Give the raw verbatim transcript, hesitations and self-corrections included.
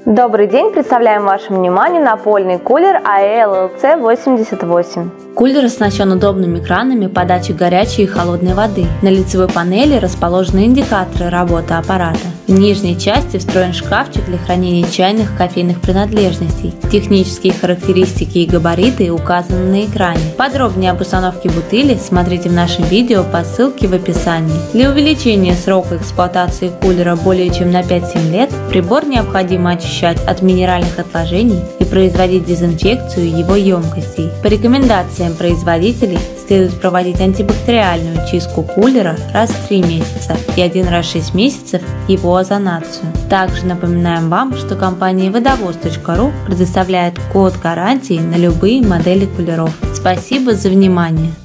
Добрый день! Представляем вашему вниманию напольный кулер эй и эл эл си восемьдесят восемь. Кулер оснащен удобными кранами подачи горячей и холодной воды. На лицевой панели расположены индикаторы работы аппарата. В нижней части встроен шкафчик для хранения чайных и кофейных принадлежностей. Технические характеристики и габариты указаны на экране. Подробнее об установке бутыли смотрите в нашем видео по ссылке в описании. Для увеличения срока эксплуатации кулера более чем на пять-семь лет прибор необходимо очищать от минеральных отложений и производить дезинфекцию его емкостей. По рекомендациям производителей следует проводить антибактериальную чистку кулера раз в три месяца и один раз в шесть месяцев его озонацию. Также напоминаем вам, что компания водовоз точка ру предоставляет код гарантии на любые модели кулеров. Спасибо за внимание!